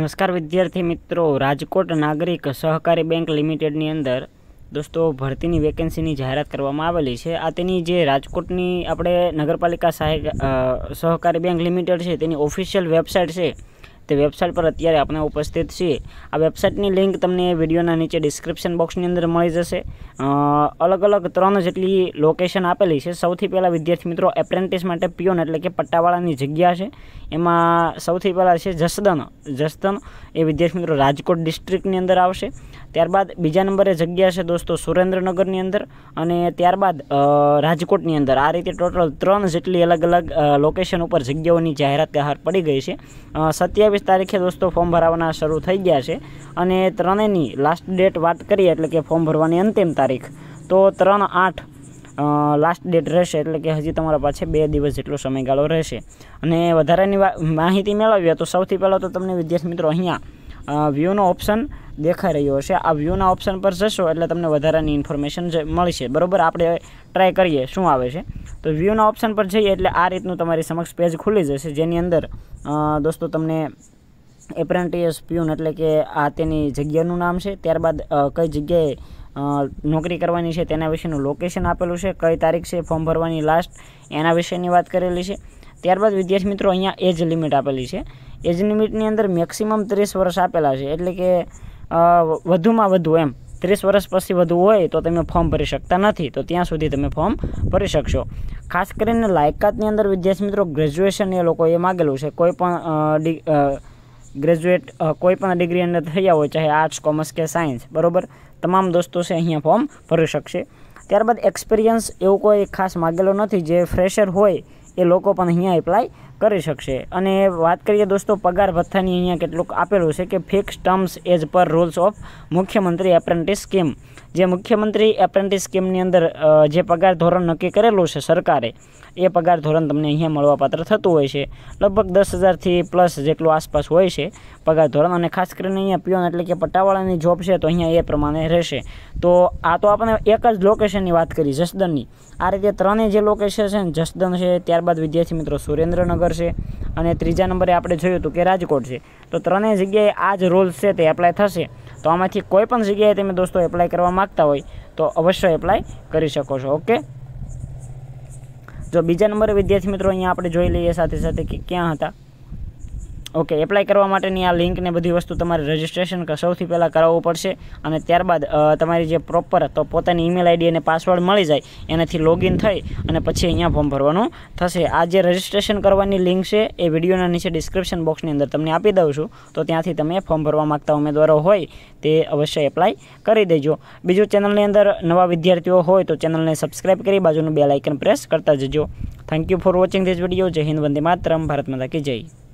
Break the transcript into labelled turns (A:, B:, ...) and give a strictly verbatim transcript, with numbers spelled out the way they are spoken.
A: नमस्कार विद्यार्थी मित्रों, राजकोट नागरिक सहकारी बैंक लिमिटेडनी अंदर दोस्तों भरतीनी वेकेन्सीनी जाहेरात करवामां आवेली छे। आ तेनी जे राजकोटनी आपणे नगरपालिका सहायक सहकारी बैंक लिमिटेड छे तेनी ऑफिशियल वेबसाइट छे ते वेबसाइट पर अत्यारे आपणे उपस्थित छीए। आ वेबसाइटनी लिंक तमने विडियोना नीचे डिस्क्रिप्शन बॉक्सनी अंदर मळी जशे। अलग अलग त्रण जेटली लोकेशन आपेली छे। सौथी पहेला विद्यार्थी मित्रों एप्रेन्टिस माटे पियोन एटले के पट्टावाळानी जग्या छे, एमां सौथी पहेला छे जसदन जसदन ए विद्यार्थी मित्रों राजकोट डिस्ट्रिक्टनी अंदर आवशे। त्यारबाद बीजा नंबरे जग्या छे दोस्तों सुरेन्द्रनगरनी अंदर अने त्यारबाद राजकोटनी अंदर। आ रीते टोटल त्रण जेटली अलग अलग लोकेशन पर जग्याओनी जाहेरात बहार पड़ी गई छे। सत्यावीस तारीखे दोस्तों फॉर्म भरवाना शरू थई गया छे अने त्रणेनी लास्ट डेट वात करीए एटले के फॉर्म भरवानी अंतिम तारीख तो त्रण आठ लास्ट डेट रहेशे, एटले के हजी तमारा पाछे बे दिवस जेटलो समयगाळो रहेशे। अने वधारानी माहिती मेळवीए तो सौथी पहेला तो तमने विद्यार्थी मित्रों अहींया व्यूनो ऑप्शन देखाई रह्यो हशे। आ व्यूना ऑप्शन पर जशो एटले तमने वधारानी इन्फॉर्मेशन मळशे। बरोबर, आपणे ट्राय करीए शुं आवे छे। तो व्यूना ऑप्शन पर जईए एटले आ रीतनुं तमारी समक्ष पेज खुली जशे, जेनी अंदर दोस्तों तमने एप्रेन्टिस पियून एटले के आ तेनी जग्यानुं नाम छे, त्यारबाद कई जग्याए नौकरी करवानी छे तेना विशेनुं लोकेशन आपेलुं छे, कई तारीख छे फॉर्म भरवानी लास्ट एना विशेनी वात करेली छे। त्यारबाद विद्यार्थी मित्रों अहींया एज लिमिट आपेली छे। एज लिमिटनी अंदर मेक्सिमम तीस वर्ष आपेला छे, एटले के वधुमां वधु एम तीस वर्ष पछी वधु होय तो तमे फॉर्म भरी शकता नथी, तो त्यां सुधी तमे फॉर्म भरी शकशो। खास करीने लायकातनी अंदर विद्यार्थी मित्रों ग्रेज्युएशन ए लोकोए मांगेलुं छे। कोई पण ग्रेज्युएट कोई पण डिग्री अंदर थया होय, चाहे आर्ट्स कॉमर्स के साइंस, बरोबर तमाम दोस्तों से अहींया फॉर्म भरी शकशे। त्यारबाद एक्सपीरियंस एवुं कोई खास मांगेलो नथी, जे फ्रेशर होय ए लोको पण अहींया एप्लाय करी शकशे। अने वात करीए दोस्तों पगार भत्तानी अहींया केटलुंक आपेलुं छे के fix terms as per rules of मुख्यमंत्री एप्रेन्टिस स्कीम। जे मुख्यमंत्री एप्रेन्टिस स्कीमनी अंदर जे पगार धोरण नक्की करेलुं छे सरकारे ए पगार धोरण तमने अहींया मळवापात्र थतुं होय छे। लगभग दस हज़ार थी प्लस जेटલું आसपास होय छे पगार धोरण। अने खास करीने अहींया पियोन एटले के पट्टावाळानी जॉब छे तो अहींया ए प्रमाणे रहेशे। तो आ तो आपणे एक ज लोकेशननी वात करी जसदननी। आ रीते त्रणेय जे लोकेशन छे जसदन छे, त्यारबाद विद्यार्थी मित्रों सुरेन्द्रनगर छे अने त्रीजा नंबरे आपणे जोयुं हतुं के राजकोट छे। तो त्रणेय जग्याए आ ज रूल्स छे ते एप्लाय थशे। तो आमांथी कोई पण जग्याए तमे दोस्तों एप्लाय करवा मांगता होय तो अवश्य एप्लाय करी शको छो। ओके, जो बीजा नंबरे विद्यार्थी मित्रों अहींया आपणे जोई लईए साथे साथे के क्यां हता। ओके, एप्लाय करवा माटेनी आ लिंक ने बधी वस्तु तमारे रजिस्ट्रेशन सौथी पहेला करावવું પડશે અને ત્યારબાદ તમારી જે પ્રોપર તો પોતાની ઈમેલ આઈડી અને પાસવર્ડ મળી જાય એનાથી લોગિન થઈ અને પછી અહીંયા ફોર્મ ભરવાનું થશે। આ જે રજિસ્ટ્રેશન કરવાની લિંક છે એ વિડીયોના નીચે ડિસ્ક્રિપ્શન બોક્સની અંદર તમને આપી દઉં છું, તો ત્યાંથી તમે ફોર્મ ભરવા માંગતા ઉમેદવારો હોય તે અવશ્ય એપ્લાય કરી દેજો। બીજું, ચેનલની અંદર નવા વિદ્યાર્થીઓ હોય તો ચેનલને સબસ્ક્રાઇબ કરી બાજુનું બેલ આઇકન પ્રેસ કરતા જજો। Thank you for watching this video. જય હિન્દ, વંદે માતરમ, ભારત માતા કી જય।